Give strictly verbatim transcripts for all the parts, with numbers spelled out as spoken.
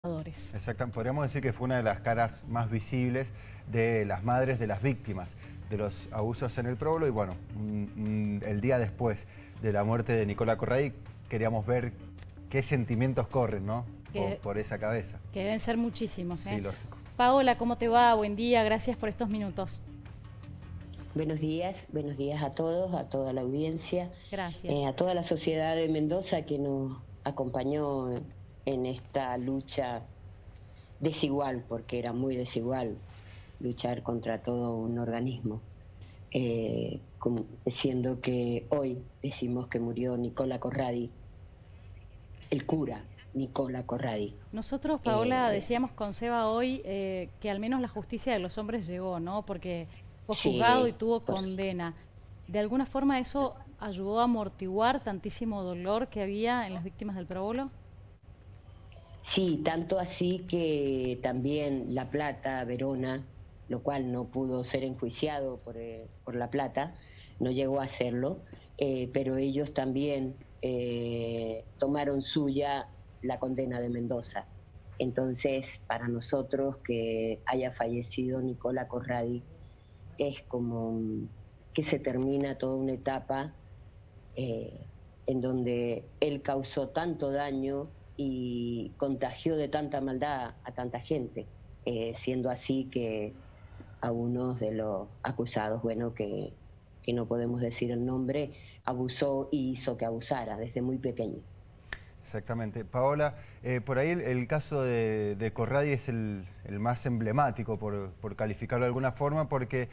Exacto, podríamos decir que fue una de las caras más visibles de las madres de las víctimas de los abusos en el Próbolo. Y bueno, un, un, el día después de la muerte de Nicola Corradi, queríamos ver qué sentimientos corren, ¿no? Por, por esa cabeza. Que deben ser muchísimos, ¿eh? Sí, lógico. Paola, ¿cómo te va? Buen día, gracias por estos minutos. Buenos días, buenos días a todos, a toda la audiencia. Gracias. Eh, a toda la sociedad de Mendoza que nos acompañó en esta lucha desigual, porque era muy desigual luchar contra todo un organismo. Eh, como, siendo que hoy decimos que murió Nicola Corradi, el cura Nicola Corradi. Nosotros, Paola, eh, decíamos con Seba hoy eh, que al menos la justicia de los hombres llegó, ¿no? Porque fue sí, juzgado y tuvo por... condena. ¿De alguna forma eso ayudó a amortiguar tantísimo dolor que había en las víctimas del Próbolo? Sí, tanto así que también La Plata, Verona, lo cual no pudo ser enjuiciado por, eh, por La Plata, no llegó a hacerlo, eh, pero ellos también eh, tomaron suya la condena de Mendoza. Entonces, para nosotros que haya fallecido Nicola Corradi, es como que se termina toda una etapa eh, en donde él causó tanto daño y contagió de tanta maldad a tanta gente, eh, siendo así que a uno de los acusados, bueno, que, que no podemos decir el nombre, abusó y hizo que abusara desde muy pequeño. Exactamente. Paola, eh, por ahí el, el caso de, de Corradi es el, el más emblemático, por, por calificarlo de alguna forma, porque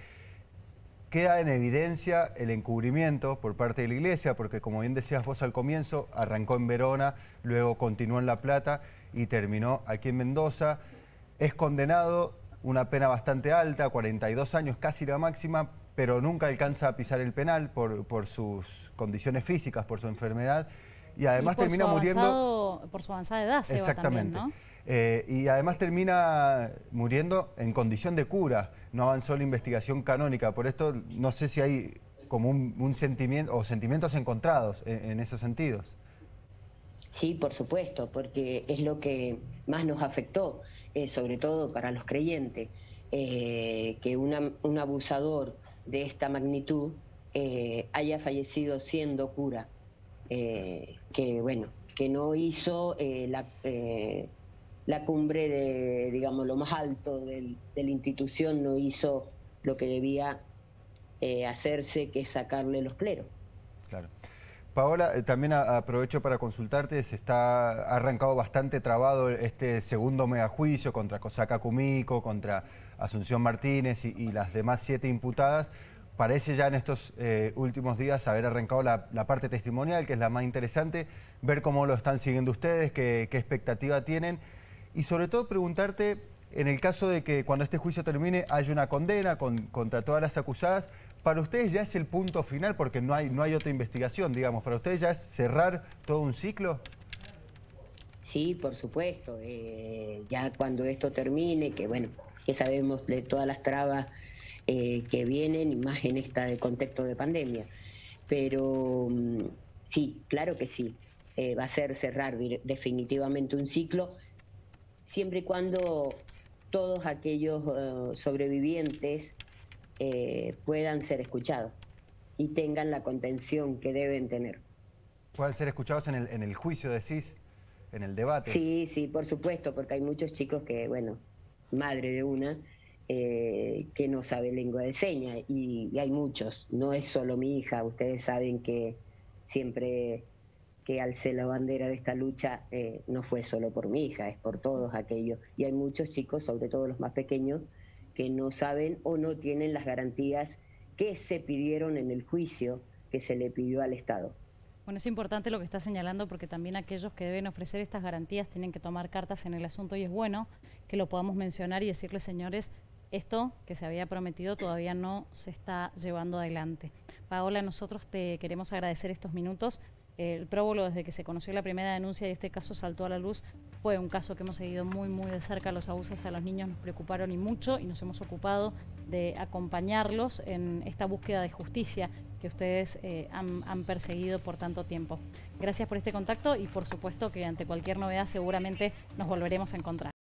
queda en evidencia el encubrimiento por parte de la Iglesia, porque como bien decías vos al comienzo, arrancó en Verona, luego continuó en La Plata y terminó aquí en Mendoza. Es condenado, una pena bastante alta, cuarenta y dos años, casi la máxima, pero nunca alcanza a pisar el penal por, por sus condiciones físicas, por su enfermedad. Y además y por termina su muriendo... Por su avanzada edad, Seba, Exactamente. También, ¿no? Eh, y además termina muriendo en condición de cura. No avanzó la investigación canónica. Por esto no sé si hay como un, un sentimiento o sentimientos encontrados en, en esos sentidos. Sí, por supuesto, porque es lo que más nos afectó, eh, sobre todo para los creyentes, eh, que una, un abusador de esta magnitud eh, haya fallecido siendo cura. Eh, que bueno, que no hizo eh, la, eh, la cumbre de, digamos, lo más alto del, de la institución, no hizo lo que debía eh, hacerse, que es sacarle los cleros. Claro. Paola, eh, también a, aprovecho para consultarte, se está ha arrancado bastante trabado este segundo megajuicio contra Cosaca Cumico, contra Asunción Martínez y, y las demás siete imputadas. Parece ya en estos eh, últimos días haber arrancado la, la parte testimonial, que es la más interesante, ver cómo lo están siguiendo ustedes, qué, qué expectativa tienen y sobre todo preguntarte, en el caso de que cuando este juicio termine haya una condena con, contra todas las acusadas, ¿para ustedes ya es el punto final? Porque no hay, no hay otra investigación, digamos. ¿Para ustedes ya es cerrar todo un ciclo? Sí, por supuesto. Eh, ya cuando esto termine, que bueno, que sabemos de todas las trabas eh, que vienen, y más en este contexto de pandemia. Pero sí, claro que sí. Eh, va a ser cerrar definitivamente un ciclo, siempre y cuando todos aquellos uh, sobrevivientes eh, puedan ser escuchados y tengan la contención que deben tener. ¿Pueden ser escuchados en el, en el juicio, decís, en el debate? Sí, sí, por supuesto, porque hay muchos chicos que, bueno, madre de una, eh, que no sabe lengua de señas, y, y hay muchos, no es solo mi hija, ustedes saben que siempre que alcé la bandera de esta lucha eh, no fue solo por mi hija, es por todos aquellos. Y hay muchos chicos, sobre todo los más pequeños, que no saben o no tienen las garantías que se pidieron en el juicio que se le pidió al Estado. Bueno, es importante lo que está señalando porque también aquellos que deben ofrecer estas garantías tienen que tomar cartas en el asunto y es bueno que lo podamos mencionar y decirles, señores, esto que se había prometido todavía no se está llevando adelante. Paola, nosotros te queremos agradecer estos minutos. El próbolo, desde que se conoció la primera denuncia y este caso saltó a la luz, fue un caso que hemos seguido muy, muy de cerca. Los abusos a los niños nos preocuparon y mucho, y nos hemos ocupado de acompañarlos en esta búsqueda de justicia que ustedes eh, han, han perseguido por tanto tiempo. Gracias por este contacto y por supuesto que ante cualquier novedad seguramente nos volveremos a encontrar.